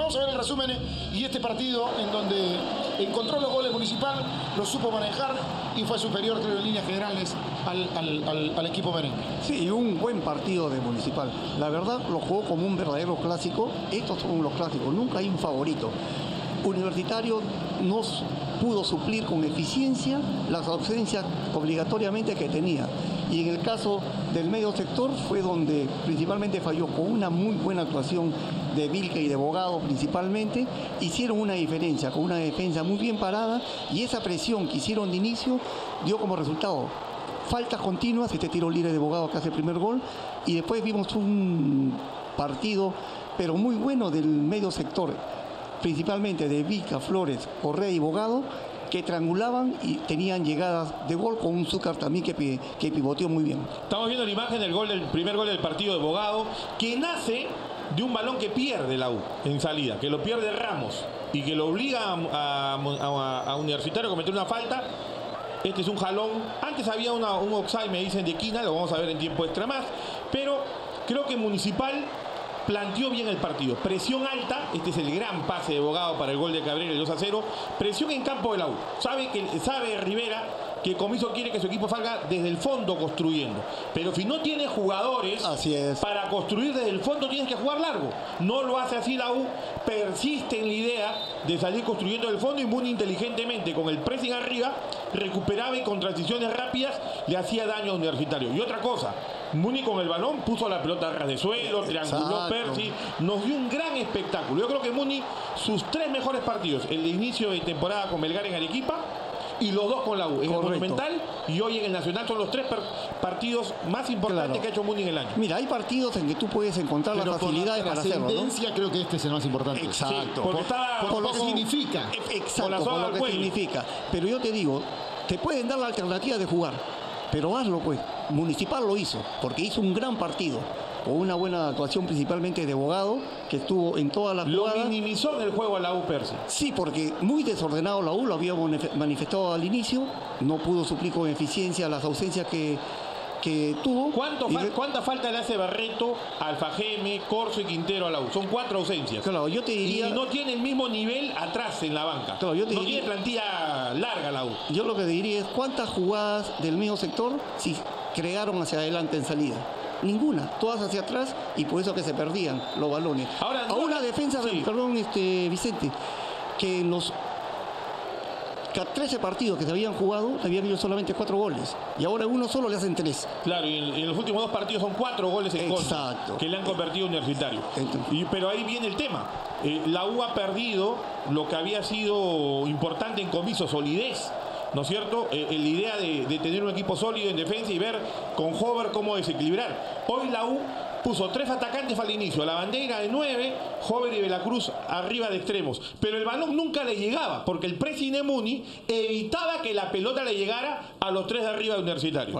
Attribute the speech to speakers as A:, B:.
A: vamos a ver el resumen y este partido en donde encontró los goles Municipal, lo supo manejar y fue superior, creo, en líneas generales al equipo merengue.
B: Sí, un buen partido de Municipal. La verdad lo jugó como un verdadero clásico. Estos son los clásicos, nunca hay un favorito. Universitario nos pudo suplir con eficiencia las ausencias obligatoriamente que tenía. Y en el caso del medio sector fue donde principalmente falló, con una muy buena actuación de Vilca y de Bogado principalmente. Hicieron una diferencia, con una defensa muy bien parada, y esa presión que hicieron de inicio dio como resultado faltas continuas, este tiro libre de Bogado que hace el primer gol, y después vimos un partido pero muy bueno del medio sector, principalmente de Vilca, Flores, Correa y Bogado, que triangulaban y tenían llegadas de gol, con un Zúcar también que pivoteó muy bien.
C: Estamos viendo la imagen del primer gol del partido de Bogado, que nace de un balón que pierde la U en salida, que lo pierde Ramos y que lo obliga a Universitario a cometer una falta. Este es un jalón. Antes había un offside, me dicen, de Quina, lo vamos a ver en tiempo extra más, pero creo que Municipal planteó bien el partido. Presión alta, este es el gran pase de Bogado para el gol de Cabrera, el 2-0. Presión en campo de la U. Sabe Rivera que Comiso quiere que su equipo salga desde el fondo construyendo. Pero si no tiene jugadores para construir desde el fondo, tienes que jugar largo. No lo hace así la U. Persiste en la idea de salir construyendo del fondo, y muy inteligentemente, con el pressing arriba, recuperaba y con transiciones rápidas le hacía daño a Universitario. Y otra cosa, Muni con el balón puso la pelota a ras de suelo, trianguló Percy, nos dio un gran espectáculo. Yo creo que Muni, sus 3 mejores partidos, el de inicio de temporada con Melgar en Arequipa y los 2 con la U, en el Monumental y hoy en el Nacional, son los 3 partidos más importantes que ha hecho Muni en el año.
B: Mira, hay partidos en que tú puedes encontrar las facilidades para hacerlo, ¿no?
A: Creo que este es el más importante.
B: Exacto.
C: Sí,
A: por lo que significa.
B: Exacto, por lo que significa. Pero yo te digo, te pueden dar la alternativa de jugar, pero hazlo pues. Municipal lo hizo, porque hizo un gran partido, con una buena actuación principalmente de Bogado, que estuvo en todas las jugadas.
C: Lo minimizó en el juego a la U, Percy.
B: Sí, porque muy desordenado la U, lo había manifestado al inicio, no pudo suplir con eficiencia las ausencias que tuvo.
C: ¿Cuánta falta le hace Barreto, Alfajeme, Corso y Quintero a la U? Son 4 ausencias.
B: Claro, yo te diría...
C: Y no tiene el mismo nivel atrás en la banca.
B: Claro,
C: no tiene plantilla larga la U.
B: Yo lo que te diría es, ¿cuántas jugadas del mismo sector si crearon hacia adelante en salida? Ninguna, todas hacia atrás, y por eso que se perdían los balones.
C: Ahora,
B: a una defensa, perdón, Vicente, que en los 13 partidos que se habían jugado, habían ido solamente 4 goles. Y ahora uno solo le hacen 3.
C: Claro, y en los últimos 2 partidos son 4 goles en contra que le han convertido a Universitario. Pero ahí viene el tema. La U ha perdido lo que había sido importante en Comiso, solidez, ¿no es cierto? La idea de tener un equipo sólido en defensa y ver con Hover cómo desequilibrar. Hoy la U puso 3 atacantes al inicio, a la bandera de 9, Hover y Velacruz arriba de extremos, pero el balón nunca le llegaba, porque el pressing de Muni evitaba que la pelota le llegara a los 3 de arriba de Universitario.